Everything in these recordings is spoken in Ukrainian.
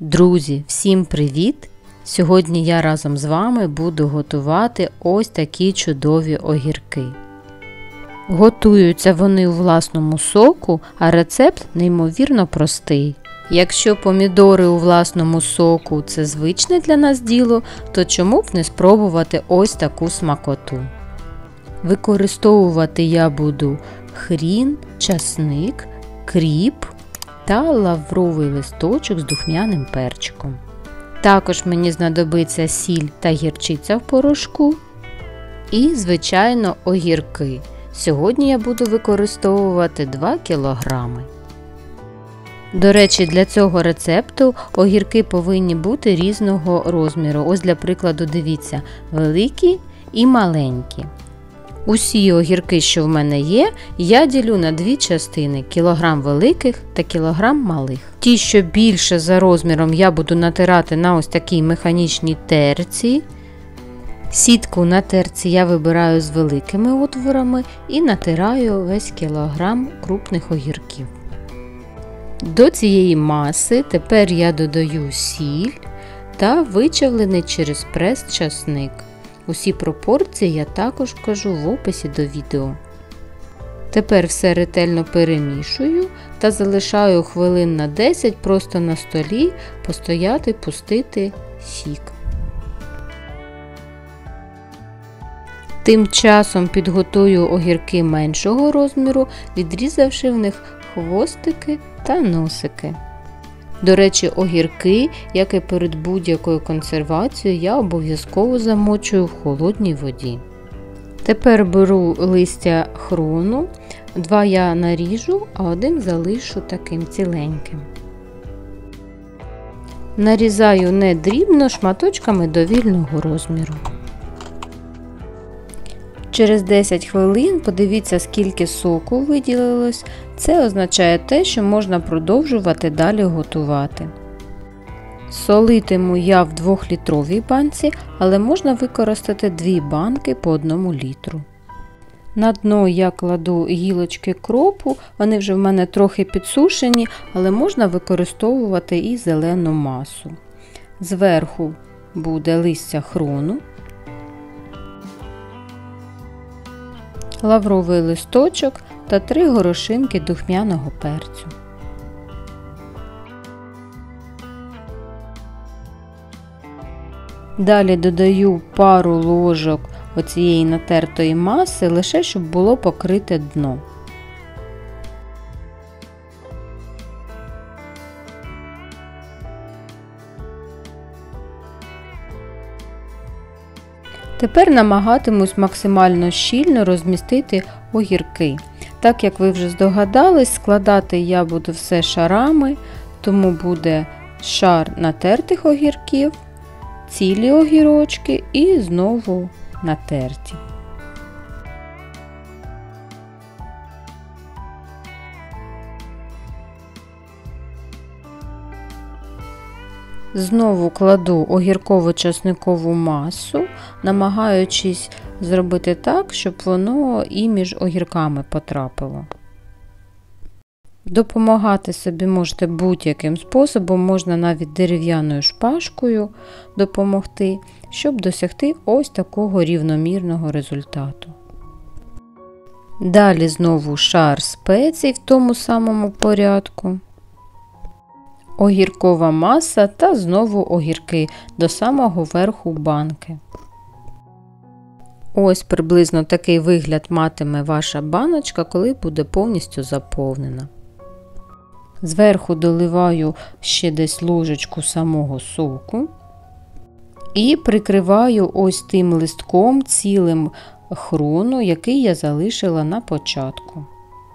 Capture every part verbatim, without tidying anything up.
Друзі, всім привіт! Сьогодні я разом з вами буду готувати ось такі чудові огірки. Готуються вони у власному соку, а рецепт неймовірно простий. Якщо помідори у власному соку – це звичне для нас діло, то чому б не спробувати ось таку смакоту? Використовувати я буду хрін, часник, кріп та лавровий листочок з духмяним перчиком. Також мені знадобиться сіль та гірчиця в порошку і, звичайно, огірки. Сьогодні я буду використовувати два кілограми. До речі, для цього рецепту огірки повинні бути різного розміру. Ось для прикладу дивіться, великі і маленькі. Усі огірки, що в мене є, я ділю на дві частини – кілограм великих та кілограм малих. Ті, що більше за розміром, я буду натирати на ось такій механічній терці. Сітку на терці я вибираю з великими отворами і натираю весь кілограм крупних огірків. До цієї маси тепер я додаю сіль та вичавлений через прес часник. Усі пропорції я також вкажу в описі до відео. Тепер все ретельно перемішую та залишаю хвилин на десять просто на столі постояти, пустити сік. Тим часом підготую огірки меншого розміру, відрізавши в них хвостики та носики. До речі, огірки, як і перед будь-якою консервацією, я обов'язково замочую в холодній воді. Тепер беру листя хрону, два я наріжу, а один залишу таким ціленьким. Нарізаю не дрібно, шматочками довільного розміру. Через десять хвилин подивіться, скільки соку виділилось. Це означає те, що можна продовжувати далі готувати. Солитиму я в двохлітровій банці, але можна використати дві банки по одному літру. На дно я кладу гілочки кропу, вони вже в мене трохи підсушені, але можна використовувати і зелену масу. Зверху буде листя хрону, лавровий листочок та три горошинки духмяного перцю. Далі додаю пару ложок оцієї натертої маси, лише щоб було покрите дно. Тепер намагатимусь максимально щільно розмістити огірки. Так як ви вже здогадались, складати я буду все шарами, тому буде шар натертих огірків, цілі огірочки і знову натерті. Знову кладу огірково-часникову масу, намагаючись зробити так, щоб воно і між огірками потрапило. Допомагати собі можете будь-яким способом, можна навіть дерев'яною шпажкою допомогти, щоб досягти ось такого рівномірного результату. Далі знову шар спецій в тому самому порядку. Огіркова маса та знову огірки до самого верху банки. Ось приблизно такий вигляд матиме ваша баночка, коли буде повністю заповнена. Зверху доливаю ще десь ложечку самого соку і прикриваю ось тим листком цілим хрону, який я залишила на початку.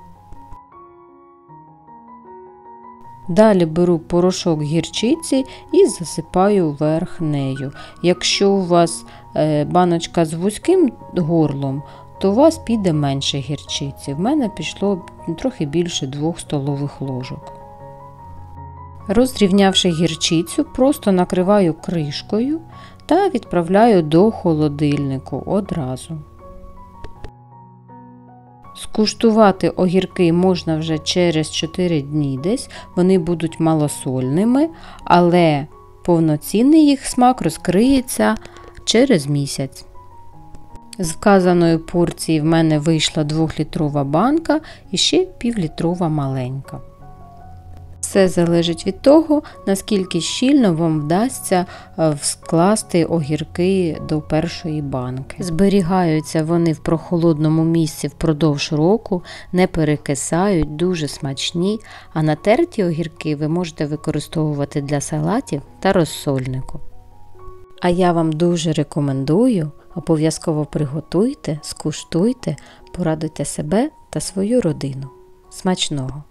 Далі беру порошок гірчиці і засипаю верх нею. Якщо у вас баночка з вузьким горлом, то у вас піде менше гірчиці. В мене пішло трохи більше двох столових ложок. Розрівнявши гірчицю, просто накриваю кришкою та відправляю до холодильнику одразу. Скуштувати огірки можна вже через чотири дні десь, вони будуть малосольними, але повноцінний їх смак розкриється через місяць. З вказаної порції в мене вийшла двохлітрова банка і ще півлітрова маленька. Все залежить від того, наскільки щільно вам вдасться скласти огірки до першої банки. Зберігаються вони в прохолодному місці впродовж року, не перекисають, дуже смачні, а натерті огірки ви можете використовувати для салатів та розсольнику. А я вам дуже рекомендую, обов'язково приготуйте, скуштуйте, порадуйте себе та свою родину. Смачного!